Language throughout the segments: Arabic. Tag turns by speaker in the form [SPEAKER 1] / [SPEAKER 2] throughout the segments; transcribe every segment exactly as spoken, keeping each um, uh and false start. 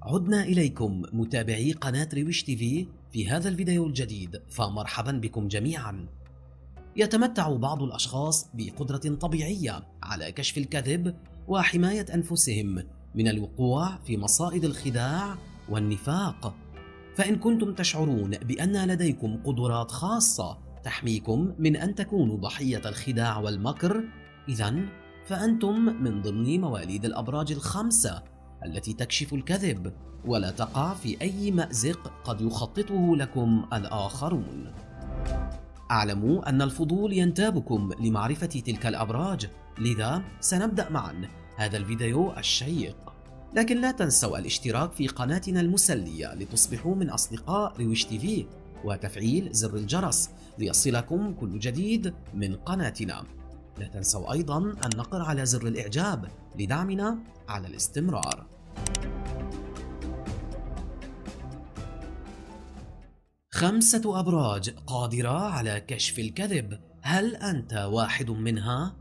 [SPEAKER 1] عدنا إليكم متابعي قناة رويش تي في في هذا الفيديو الجديد، فمرحبا بكم جميعا. يتمتع بعض الأشخاص بقدرة طبيعية على كشف الكذب وحماية أنفسهم من الوقوع في مصائد الخداع والنفاق. فإن كنتم تشعرون بأن لديكم قدرات خاصة تحميكم من أن تكونوا ضحية الخداع والمكر، إذن فأنتم من ضمن مواليد الأبراج الخمسة التي تكشف الكذب ولا تقع في أي مأزق قد يخططه لكم الآخرون. أعلم أن الفضول ينتابكم لمعرفة تلك الأبراج، لذا سنبدأ معا هذا الفيديو الشيق. لكن لا تنسوا الاشتراك في قناتنا المسلية لتصبحوا من أصدقاء رويش تي في وتفعيل زر الجرس ليصلكم كل جديد من قناتنا. لا تنسوا أيضا النقر على زر الإعجاب لدعمنا على الاستمرار. خمسة أبراج قادرة على كشف الكذب، هل أنت واحد منها؟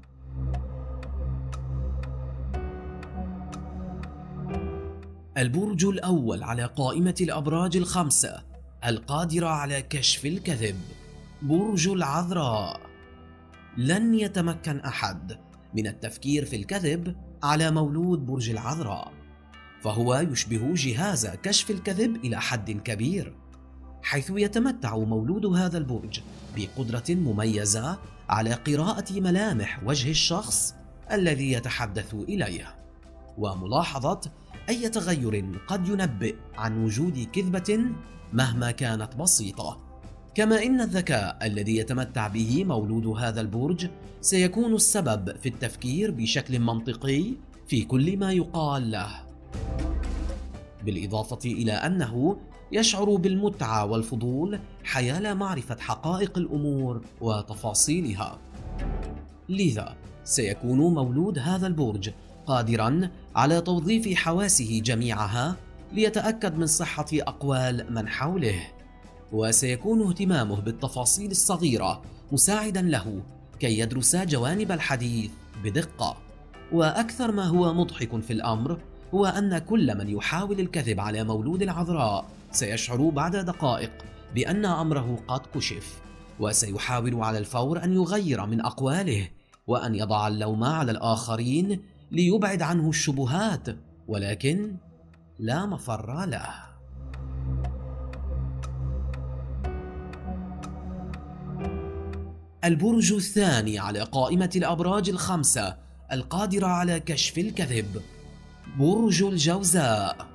[SPEAKER 1] البرج الأول على قائمة الأبراج الخمسة القادرة على كشف الكذب، برج العذراء. لن يتمكن أحد من التفكير في الكذب على مولود برج العذراء، فهو يشبه جهاز كشف الكذب إلى حد كبير، حيث يتمتع مولود هذا البرج بقدرة مميزة على قراءة ملامح وجه الشخص الذي يتحدث إليه، وملاحظة أي تغير قد ينبئ عن وجود كذبة مهما كانت بسيطة. كما إن الذكاء الذي يتمتع به مولود هذا البرج سيكون السبب في التفكير بشكل منطقي في كل ما يقال له، بالإضافة إلى أنه يشعر بالمتعة والفضول حيال معرفة حقائق الأمور وتفاصيلها. لذا سيكون مولود هذا البرج قادرا على توظيف حواسه جميعها ليتأكد من صحة أقوال من حوله، وسيكون اهتمامه بالتفاصيل الصغيرة مساعدا له كي يدرس جوانب الحديث بدقة. وأكثر ما هو مضحك في الأمر هو أن كل من يحاول الكذب على مولود العذراء سيشعر بعد دقائق بأن أمره قد كشف، وسيحاول على الفور أن يغير من أقواله وأن يضع اللوم على الآخرين ليبعد عنه الشبهات، ولكن لا مفر له. البرج الثاني على قائمة الأبراج الخمسة القادرة على كشف الكذب، برج الجوزاء.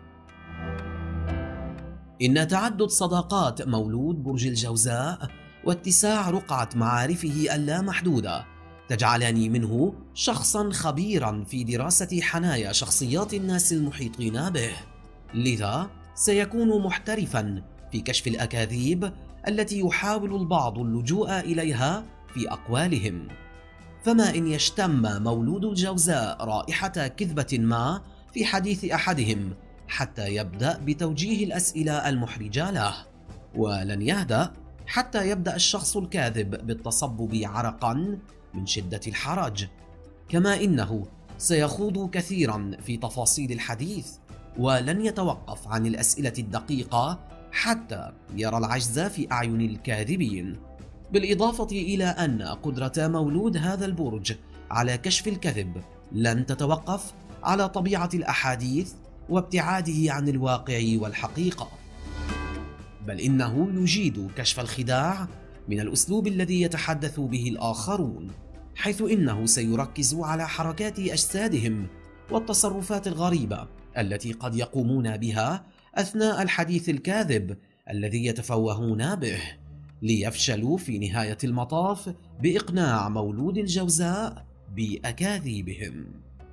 [SPEAKER 1] إن تعدد صداقات مولود برج الجوزاء واتساع رقعة معارفه اللامحدودة تجعلني منه شخصا خبيرا في دراسة حنايا شخصيات الناس المحيطين به، لذا سيكون محترفا في كشف الأكاذيب التي يحاول البعض اللجوء إليها في أقوالهم. فما إن يشتم مولود الجوزاء رائحة كذبة ما في حديث أحدهم حتى يبدأ بتوجيه الأسئلة المحرجة له، ولن يهدأ حتى يبدأ الشخص الكاذب بالتصبب عرقا من شدة الحرج. كما إنه سيخوض كثيرا في تفاصيل الحديث ولن يتوقف عن الأسئلة الدقيقة حتى يرى العجز في أعين الكاذبين، بالإضافة إلى أن قدرة مولود هذا البرج على كشف الكذب لن تتوقف على طبيعة الأحاديث وابتعاده عن الواقع والحقيقة، بل إنه يجيد كشف الخداع من الأسلوب الذي يتحدث به الآخرون، حيث إنه سيركز على حركات أجسادهم والتصرفات الغريبة التي قد يقومون بها أثناء الحديث الكاذب الذي يتفوهون به، ليفشلوا في نهاية المطاف بإقناع مولود الجوزاء بأكاذيبهم.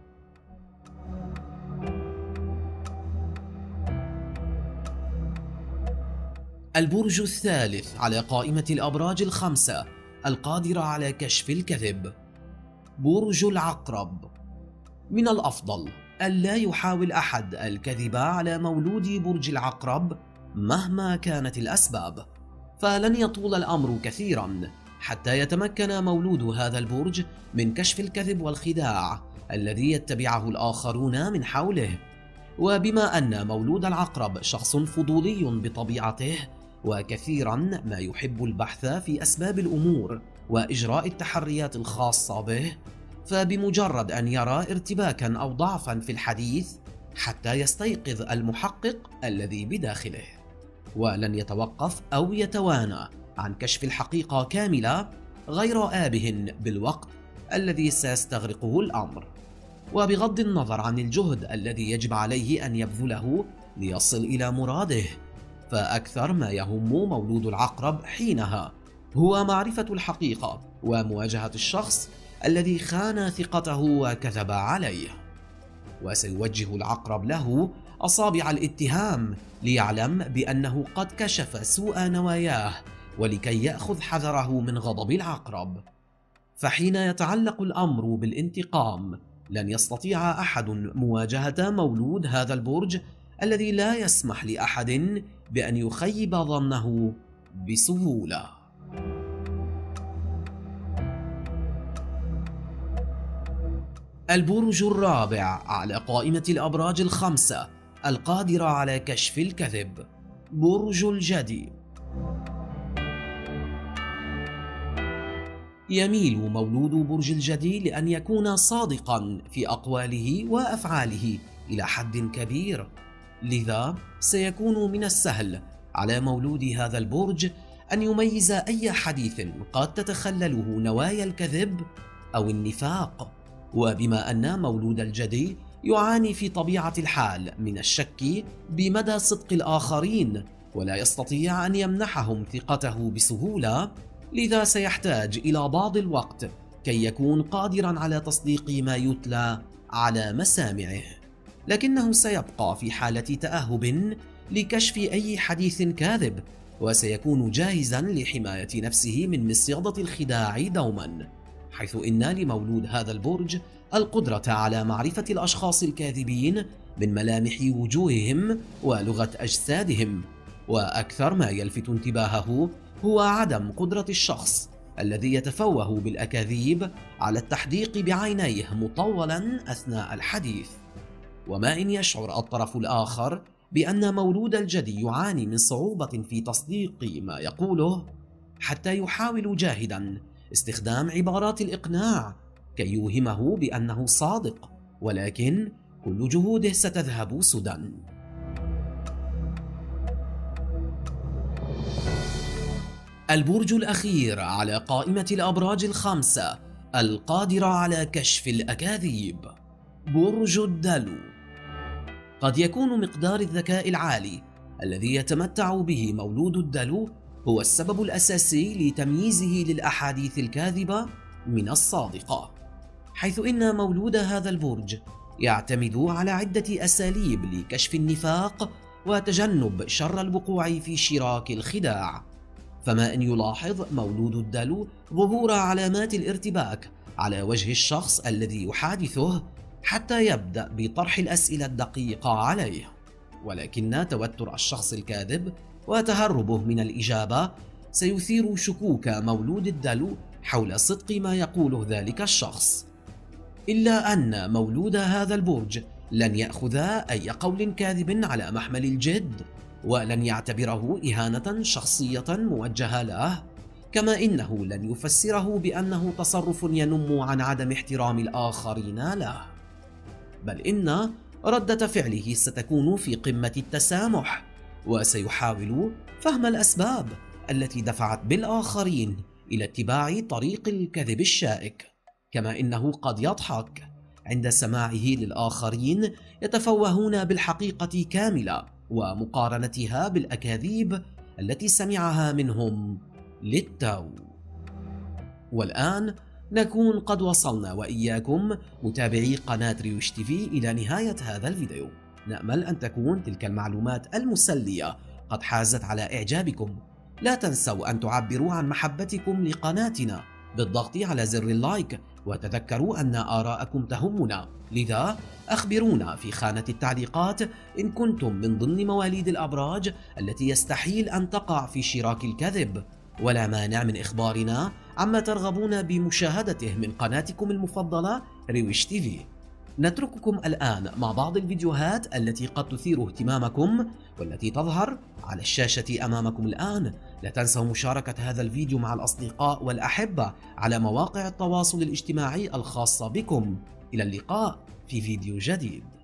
[SPEAKER 1] البرج الثالث على قائمة الأبراج الخمسة القادرة على كشف الكذب، برج العقرب. من الأفضل ألا يحاول أحد الكذب على مولود برج العقرب مهما كانت الأسباب، فلن يطول الأمر كثيرا حتى يتمكن مولود هذا البرج من كشف الكذب والخداع الذي يتبعه الآخرون من حوله، وبما أن مولود العقرب شخص فضولي بطبيعته، وكثيرا ما يحب البحث في أسباب الأمور وإجراء التحريات الخاصة به، فبمجرد أن يرى ارتباكا أو ضعفا في الحديث حتى يستيقظ المحقق الذي بداخله، ولن يتوقف أو يتوانى عن كشف الحقيقة كاملة غير آبه بالوقت الذي سيستغرقه الأمر. وبغض النظر عن الجهد الذي يجب عليه أن يبذله ليصل إلى مراده، فأكثر ما يهم مولود العقرب حينها هو معرفة الحقيقة ومواجهة الشخص الذي خان ثقته وكذب عليه. وسيوجه العقرب له أصابع الاتهام ليعلم بأنه قد كشف سوء نواياه، ولكي يأخذ حذره من غضب العقرب. فحين يتعلق الأمر بالانتقام، لن يستطيع أحد مواجهة مولود هذا البرج الذي لا يسمح لأحد بأن يخيب ظنه بسهولة. البرج الرابع على قائمة الأبراج الخمسة القادرة على كشف الكذب، برج الجدي. يميل مولود برج الجدي لأن يكون صادقا في أقواله وأفعاله إلى حد كبير، لذا سيكون من السهل على مولود هذا البرج أن يميز أي حديث قد تتخلله نوايا الكذب أو النفاق. وبما أن مولود الجدي يعاني في طبيعة الحال من الشك بمدى صدق الآخرين، ولا يستطيع أن يمنحهم ثقته بسهولة، لذا سيحتاج إلى بعض الوقت كي يكون قادرا على تصديق ما يتلى على مسامعه، لكنه سيبقى في حالة تأهب لكشف أي حديث كاذب، وسيكون جاهزا لحماية نفسه من مصيدة الخداع دوما، حيث إن لمولود هذا البرج القدرة على معرفة الأشخاص الكاذبين من ملامح وجوههم ولغة أجسادهم. وأكثر ما يلفت انتباهه هو عدم قدرة الشخص الذي يتفوه بالأكاذيب على التحديق بعينيه مطولا أثناء الحديث. وما إن يشعر الطرف الآخر بأن مولود الجدي يعاني من صعوبة في تصديق ما يقوله، حتى يحاول جاهدا استخدام عبارات الإقناع كي يوهمه بأنه صادق، ولكن كل جهوده ستذهب سدى. البرج الأخير على قائمة الأبراج الخمسة القادرة على كشف الأكاذيب، برج الدلو. قد يكون مقدار الذكاء العالي الذي يتمتع به مولود الدلو هو السبب الأساسي لتمييزه للأحاديث الكاذبة من الصادقة، حيث إن مولود هذا البرج يعتمد على عدة أساليب لكشف النفاق وتجنب شر الوقوع في شراك الخداع. فما إن يلاحظ مولود الدلو ظهور علامات الارتباك على وجه الشخص الذي يحادثه، حتى يبدأ بطرح الأسئلة الدقيقة عليه، ولكن توتر الشخص الكاذب وتهربه من الإجابة سيثير شكوك مولود الدلو حول صدق ما يقوله ذلك الشخص. إلا أن مولود هذا البرج لن يأخذ أي قول كاذب على محمل الجد، ولن يعتبره إهانة شخصية موجهة له، كما إنه لن يفسره بأنه تصرف ينم عن عدم احترام الآخرين له، بل إن ردة فعله ستكون في قمة التسامح، وسيحاول فهم الأسباب التي دفعت بالآخرين إلى اتباع طريق الكذب الشائك، كما إنه قد يضحك عند سماعه للآخرين يتفوهون بالحقيقة كاملة ومقارنتها بالأكاذيب التي سمعها منهم للتو. والآن نكون قد وصلنا وإياكم متابعي قناة ريوش تيفي إلى نهاية هذا الفيديو. نأمل أن تكون تلك المعلومات المسلية قد حازت على إعجابكم. لا تنسوا أن تعبروا عن محبتكم لقناتنا بالضغط على زر اللايك، وتذكروا أن آراءكم تهمنا، لذا أخبرونا في خانة التعليقات إن كنتم من ضمن مواليد الأبراج التي يستحيل أن تقع في شراك الكذب، ولا مانع من إخبارنا عما ترغبون بمشاهدته من قناتكم المفضلة ريوش تيفي. نترككم الآن مع بعض الفيديوهات التي قد تثير اهتمامكم والتي تظهر على الشاشة أمامكم الآن. لا تنسوا مشاركة هذا الفيديو مع الأصدقاء والأحبة على مواقع التواصل الاجتماعي الخاصة بكم. إلى اللقاء في فيديو جديد.